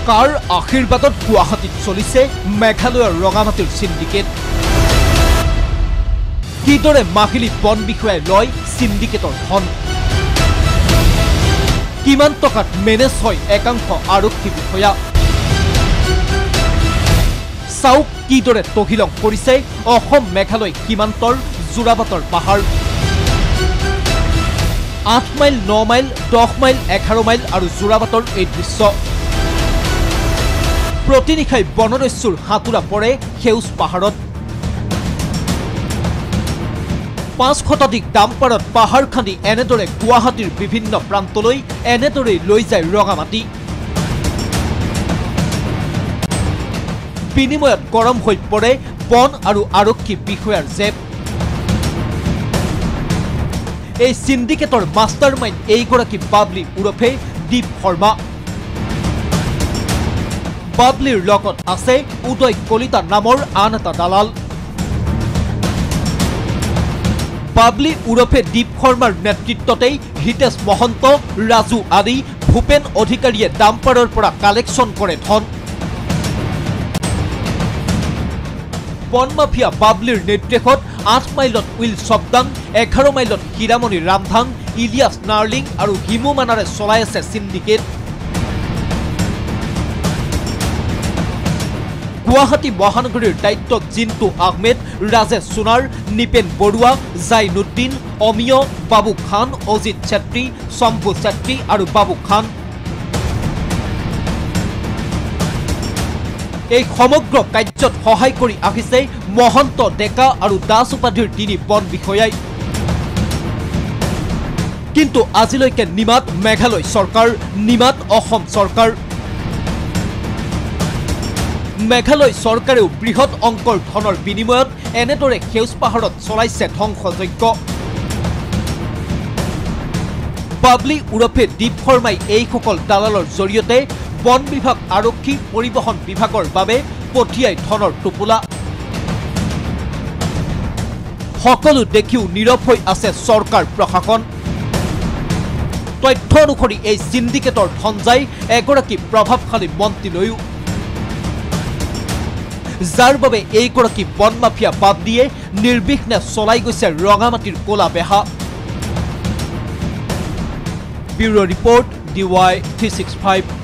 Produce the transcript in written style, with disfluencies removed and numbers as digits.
কাৰ আশীৰ্বাদত গুৱাহাটীত চলিছে মেঘালয়ৰ ৰঙামাটিৰ সিন্ডিকেট কিদৰে মাহিলী বন বিষয়াই লয় সিন্ডিকেটৰ ধন কিমান টকাত মেনেজ হয় একাংশ আৰক্ষী বিষয়া চাওক কিদৰে তহিলং কৰিছে অসম মেঘালয় সীমান্তৰ জোৰাবাটৰ পাহাৰ 8 মাইল 9 মাইল 10 মাইল 11 মাইল আৰু জোৰাবাটৰ এই দৃশ্য প্ৰতিনিখাই বনৰস্যুৰ হাতুৰা পৰে সেউজ পাহাৰত 5 শতাধিক ডাম্পাৰত পাহাৰ খান্দি এনেদৰে গুৱাহাটীৰ বিভিন্ন প্ৰান্তলৈ এনেদৰে লৈ যায় ৰঙামাটি বিনিময়ত গৰম হৈ পৰে বন আৰু আৰক্ষী বিষয়াৰ জেপ এই সিন্ডিকেটৰ মাষ্টাৰমাইণ্ড এইগৰাকী বাবলি উৰফে দীপ শৰ্মা বাবলিৰ লগত আছে উদয় কলিতা নামৰ আন এটা দালাল বাবলি উৰফে দীপ শৰ্মাৰ নেতৃত্বতেই হিতেশ মহন্ত ৰাজু আদি ভূপেন অধিকাৰীয়ে ডাম্পাৰৰ পৰা কালেকশ্যন কৰে ধন বন মাফিয়া বাবলিৰ নিৰ্দেশত 8 মাইলত উইল ছবদাং 11 মাইলত হীৰামণি ৰামধাং ইলিয়াছ নাৰ্লিং আৰু হিমু মানাৰে চলাই আছে সিন্ডিকেট গুৱাহাটী মহানগৰীৰ দায়িত্বত জিন্তু আহমেদ ৰাজেশ সোনাৰ নিপেন বৰুৱা জাইনুদ্দিন অমিয় বাবু খান অজিত ছেত্ৰী শম্ভু ছেত্ৰী আৰু বাবু খান এই সমগ্ৰ কাৰ্যত সহায় কৰি আহিছে মহন্ত ডেকা আৰু দাস উপাধিৰ 3 বন বিষয়াই কিন্তু আজিলৈকে নিমাত মেঘালয় চৰকাৰ নিমাত অসম চৰকাৰ মেঘালয় চৰকাৰেও বৃহৎ অংকৰ ধনৰ বিনিময়ত এনেদৰে সেউজ পাহাৰত চলাইছে ধ্বংসযজ্ঞ বাবলি উৰফে দীপ শৰ্মাই এইসকল দালালৰ জৰিয়তে বন বিভাগ আৰক্ষী পৰিবহন বিভাগৰ বাবে পঠিয়াই ধনৰ টোপোলা সকলো দেখিও নীৰৱ হৈ আছে চৰকাৰ প্ৰশাসন তথ্য অনুসৰি এই সিন্ডিকেটৰ ধন যায় এগৰাকী প্ৰভাৱশালী মন্ত্ৰীলৈও যাৰ বাবে এইগৰাকী বন মাফিয়া বাবলিয়ে নিৰ্বিঘ্নে চলাই গৈছে ৰঙামাটিৰ কোলা বেহা ব্যুৰো ৰিপৰ্ট DY 365